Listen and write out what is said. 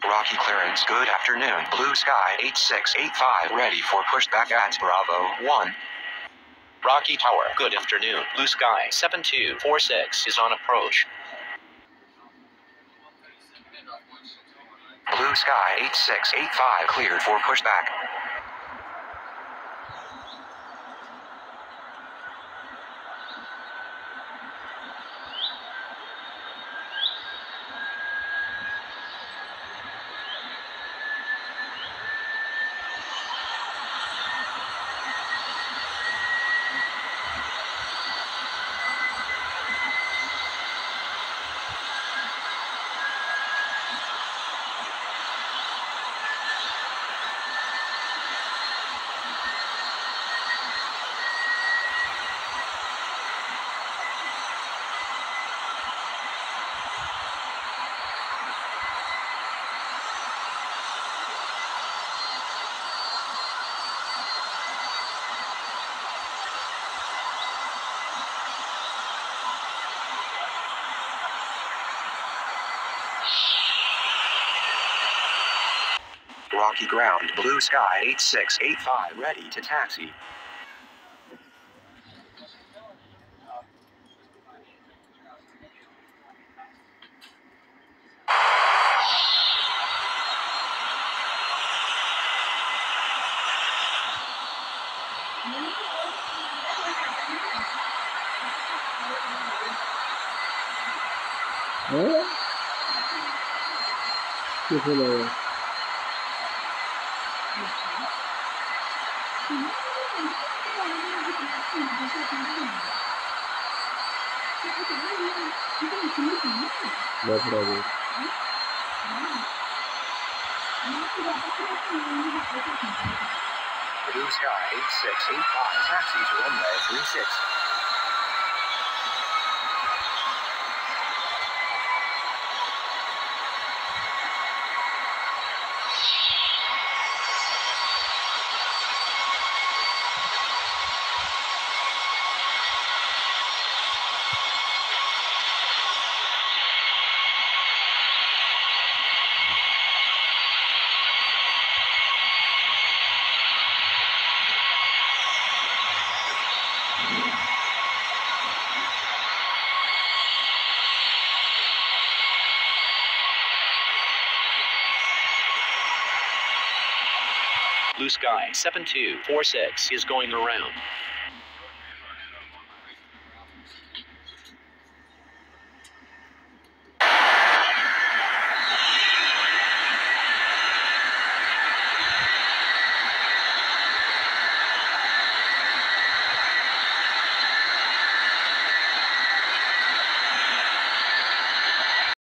Rocky clearance. Good afternoon. Blue Sky 8685 ready for pushback at Bravo 1. Rocky Tower, good afternoon. Blue Sky 7246 is on approach. Blue Sky 8685 cleared for pushback. Rocky ground. Blue Sky 8685 ready to taxi. ¿Qué fue lo de? No problem. Blue Sky 8685 taxi to runway 36. Blue Sky 7246 is going around.